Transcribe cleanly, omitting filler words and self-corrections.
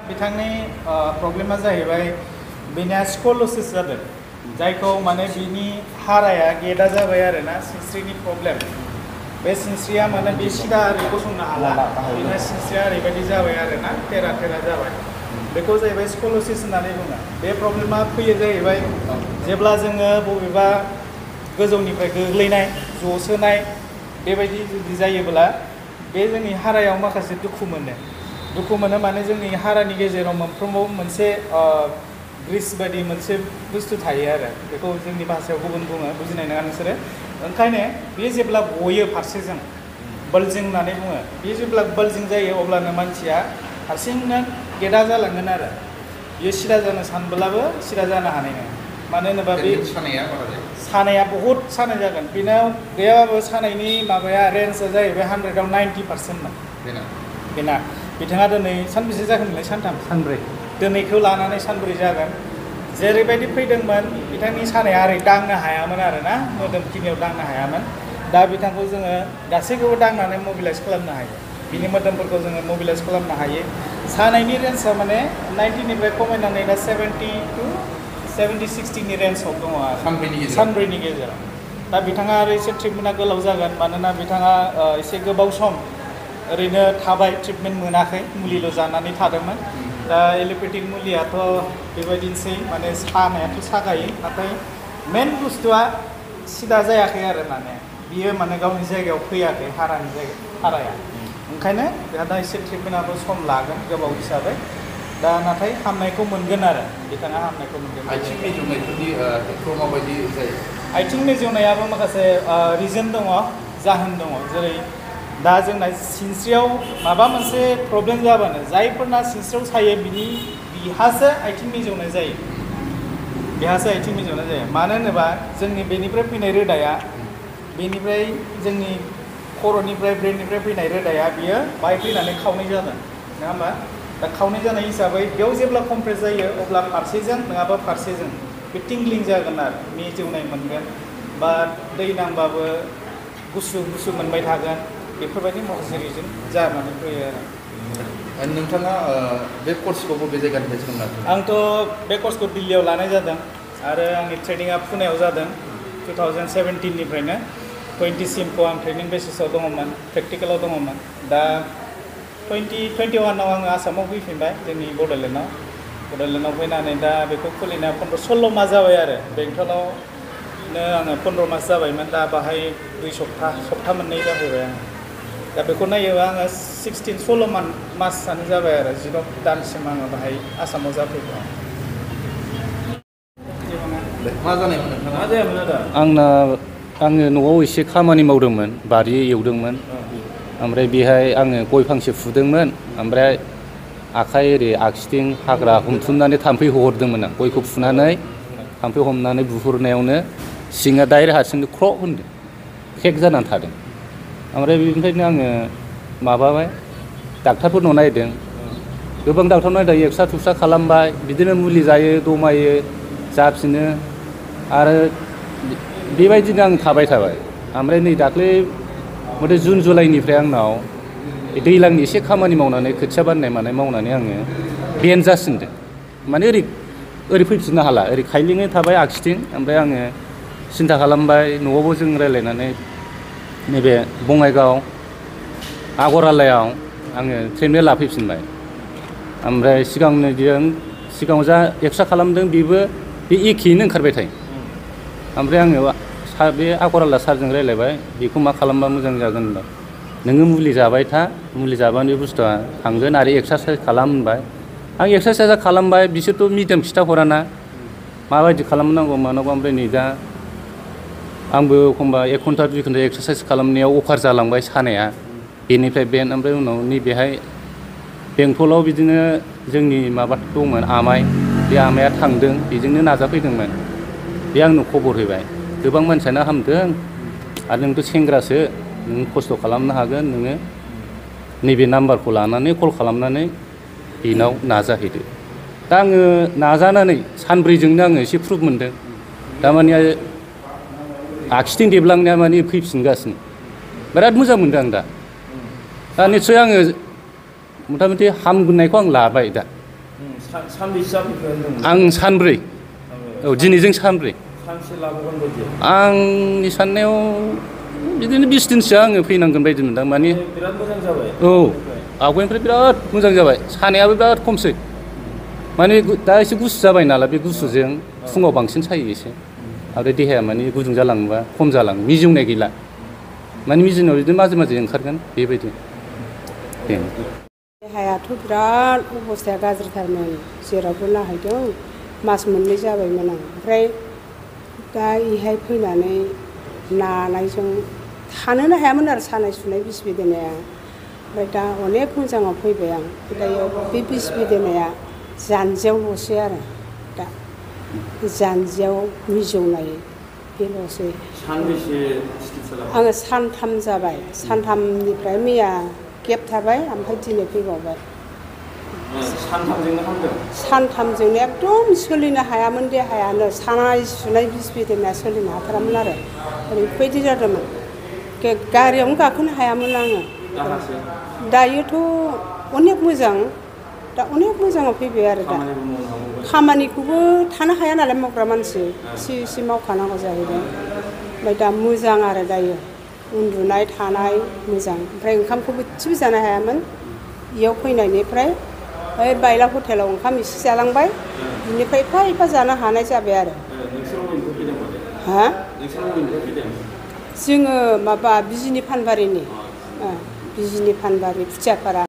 बिथांनि प्रब्लेमा जाहैबाय बिनिया स्कलोसिस जादों जायखौ माने बिनि हाराया गेदा जाबाय आरो ना सिनस्रिनि प्रब्लेम बे सिनस्रिया माने बे सिदा ओरै गसंनो हाला बिना सिनस्रिया ओरैबायदि जाबाय आरो ना तेरा तेरा जाबाय बेखौ जाहैबाय स्कलोसिस होननानै बुङो बे प्रब्लेमा फैयो जाहैबाय जेब्ला जोङो बबेबा गोजौनिफ्राय गोग्लैनाय जसोनाय बेबायदि जुदि जायोब्ला बे जोंनि हारायाव माखासे दुखु मोनो माने जोंनि हारानि गेजेराव मोनफ्रोमबो मोनसे ग्रिस बायदि मोनसे बुस्थु थायो आरो बेखौ जोंनि भाषायाव गुबुन बुङो बुजिनाय नङा नोंसोरो ओंखायनो बे जेब्ला गयो फारसेजों बल्जिं होननानै बुङो बे जेब्ला बल्जिं जायो अब्लानो मानसिया हारसिंनो गेदा जालांगोन आरो बियो सिदा जानो सानब्लाबो सिदा जानो हानाय नङा मानो होनोबा बे सानाया बहुद सानाय जागोन बेनाव गैयाबाबो सानायनि माबाया रेन्जआ जाहैबाय 100आव 90% बेना बिथाङा दिनै सानबेसे जागोनलाय सानब्रै दिनैखौ लानानै सानब्रै जागोन जेरैबायदि फैदोंमोन बिथांनि सानाया ओरै दांनो हायामोन आरो ना मोदोमखिनियाव दांनो हायामोन दा बिथांखौ जोङो गासैखौबो दांनानै मबिलाइज खालामनो हायो बिनि मोदोमफोरखौ जोङो मबिलाइज खालामनो हायो सानायनि रेन्जआ माने 90निफ्राय खमायनानै दा 70-60नि रेन्जआव दङ आरो सानब्रैनि गेजेराव दा बिथाङा आरो एसे ट्रिटमेन्टआ गोलाव जागोन मानोना बिथाङा एसे गोबाव सम ओरैनो थाबाय ट्रिटमेन्ट मोनाखै मुलिल' जानानै थादोंमोन दा एल'पेथिक मुलियाथ' बेबायदिनोसै माने सानायाथ' सागायो नाथाय मेन बुस्थुआ सिदा जायाखै आरो माने बियो माने गावनि जायगायाव फैयाखै हाराया ओंखायनो बेहा दा एसे ट्रिटमेन्टआबो सम लागोन गोबाव हिसाबै दा नाथाय हामनायखौ मोनगोन आरो बिथाङा हामनायखौ मोनगोन आथिं मिजौनायफोरनि खेत्रआव माबायदि जायो आथिं मिजौनायाबो माखासे रिजन दङ जाहोन दङ जेरै दा जोंना सिनस्रियाव माबा मोनसे प्रब्लेम जाबानो जायफोरना सिनस्रियाव सायो बिहासो आथिं मिजौनाय जायो मानो होनोबा जोंनि बेनिफ्राय फैनाय रोदाया बेनिफ्राय जोंनि खर'निफ्राय ब्रेननिफ्राय फैनाय रोदाया बियो बाहाय फैनानै खावनै जागोन नङा होमबा दा खावनै जानाय हिसाबै बेयाव जेब्ला कमप्रेस जायो अब्ला फारसेजों नङाबा फारसेजों बे टिंग्लिं जागोन आरो मिजौनाय मोनगोन बा दै नांबाबो गुसु मोनबाय थागोन बेफोरबायदि माखासे रिजन जानानै फैयो आरो नोंथाङा बे कर्सखौ बबे जायगानिफ्राय सोलोंनानै आंथ' बे कर्सखौ दिल्लीयाव लानाय जादों आरो आंनि ट्रेनिंआ पुनेयाव जादों 2017निफ्रायनो 20सिमखौ आं ट्रेनिं बेसिसाव दङमोन प्रेक्टिकेलाव दङमोन दा 2021आव आङो आसामाव फैफिनबाय जोंनि बड'लेण्डआव फैनानै दा बेखौ खुलिना 16 मास जाबाय आरो बेंटलावनो आङो 15 मास जाबायमोन दा बाहाय 2 सप्ता मोननै जाफैबाय आङो दा बेखौ नायोबा आङो 16 मासानो जाबाय आरो 16 दानसिम आङो बाहाय आसामाव जाफैबाय मा जानायमोन नोंथाङा मा जायामोन आदा आङो न'आव एसे खामानि मावदोंमोन बारि एवदोंमोन ओमफ्राय बेहाय आङो गय फांसे फुदोंमोन ओमफ्राय आखाइ ओरै आगसिथिं हाग्रा हमथुमनानै थाम्फै हहरदोंमोन आं गयखौ फुनानै थाम्फै हमनानै बुहरनायावनो सिङा डाइरेक्ट हारसिंनो ख्र' होनदों क्रेक जानानै थादों ओमफ्राय बेनिफ्रायनो आङो माबाबाय डाक्टारफोरनाव नायदों गोबां डाक्टारनाव नायदों एक्सरा थुक्सा खालामबाय बिदिनो मुलि जायो दमायो जाफिनो आरो बेबायदिनो आं थाबाय ओमफ्राय नै दाख्लै मथे जुन जुलाइनिफ्राय आंनाव दैज्लांनि एसे खामानि मावनानै खोथिया बाननाय मावनानै आङो बेन जासिनदों माने ओरै फैफिननो हाला ओरै खायलेङै थाबाय आगसिथिं ओमफ्राय आङो सिन्था खालामबाय न'आवबो जों रायज्लायनानै नैबे बङाइगाव आगरालायाव आङो ट्रिटमेन्ट लाफैफिनबाय ओमफ्राय सिगाङाव जा एक्सरा खालामदों बेबो बे एखेयैनो ओंखारबाय थायो ओमफ्राय आङो बे आगराला सारजों रायज्लायबाय बेखौ मा खालामबा मोजां जागोन होनबाय नोङो मुलि जाबाय था मुलि जाबानो बे बुस्थुआ थांगोन आरो एक्सारसाइस खालाम होनबाय आं एक्सारसाइसआ खालामबाय बिसोरथ' मिडियाम खिथाहराना माबायदि खालामनांगौ मानांगौ ओमफ्राय नै दा आंबो एखमबा 1 घन्टा 2 घन्टा एक्सारसाइस खालामनायाव अभार जालांबाय सानाया बेनिफ्राय बेन ओमफ्राय उनाव नैबेहाय बेंटलाव बिदिनो जोंनि माबा दंमोन आमाइ बे आमाइया थांदों बेजोंनो नाजाफैदोंमोन बे आंनो खबर होबाय गोबां मानसियानो हामदों आरो नोंथ' सेंग्रासो नों खस्थ' खालामनो हागोन नोङो नैबे नाम्बारखौ लानानै कल खालामनानै बेनाव नाजाहैदो दा आङो नाजानानै सानब्रैजोंनो आङो एसे प्रुफ मोनदों दामाने आगसिथिं देबलांनाया माने फैफिनगासिनो बिराद मोजां मोनदों आं दा निस्सय आङो मथा मथि हामगोननायखौ आं लाबाय दा सानबेसे जाफैखो होनदोंमोन? आं सानब्रै औ दिनैजों सानब्रै सानसे लाबोगोन बायदि आंनि साननायाव बिदिनो 20 दिनसो आङो फैनांगोन बायदि मोनदां माने बिराद मोजां जाबाय औ आवगायनिफ्राय बिराद मोजां जाबाय सानायाबो बिराद खमसै माने दा एसे गुसु जाबाय नालाय बे गुसुजों फुङाव बांसिन सायो एसे आरो देहाया माने गुदुं जालाङोबा खम जालाङो मिजौनाय गैला माने मिजिनाव बिदिनो माजे माजे ओंखारगोन बेबायदि देहायाथ' बिराद अबस्थाया गाज्रिथारमोन जेरावबो नायहैदों मास मोननै जाबायमोन आं ओमफ्राय दा इहाय फैनानै नानायजों थानोनो हायामोन आरो सानाय सुनाय बिस बेदेनाया ओमफ्राय दा अनेक मोजाङाव फैबाय आं दायो बे बिस बेदेनाया जानजियावल'सै आरो दा जानजियाव मिजौनाय बेल'सै सानबेसे सिकित्सा लाबाय? आङो सानथाम जाबाय सानथामनिफ्राय मैया गेप थाबाय ओमफ्राय दिनै फैबावबाय सानथामजोंनो हामदों? सानथामजोंनो एकदम सोलिनो हायामोन देहायानो सानाय सुनाय बिस बेदेनाया सोलिनो हाथारामोन आरो ओरैबायदि जादोंमोन गारियावनो गाखोनो हायामोन आङो दायोथ' अनेक मोजां दा अनेक मोजाङाव फैबाय आरो दा खामानिखौबो थानो हाया नालाय मावग्रा मानसि एसे एसे मावखानांगौ जाहैदों ओमफ्राय दा मोजां आरो दायो उन्दुनाय थानाय मोजां ओमफ्राय ओंखामखौबो एसेबो जानो हायामोन इयाव फैनायनिफ्राय ओइ बायला हटेलाव ओंखाम एसे जालांबाय बिनिफ्राय एफा एफा जानो हानाय जाबाय आरो हा जोङो माबा बिजिनि फानबारिनि बिजिनि फानबारि खुथियापारा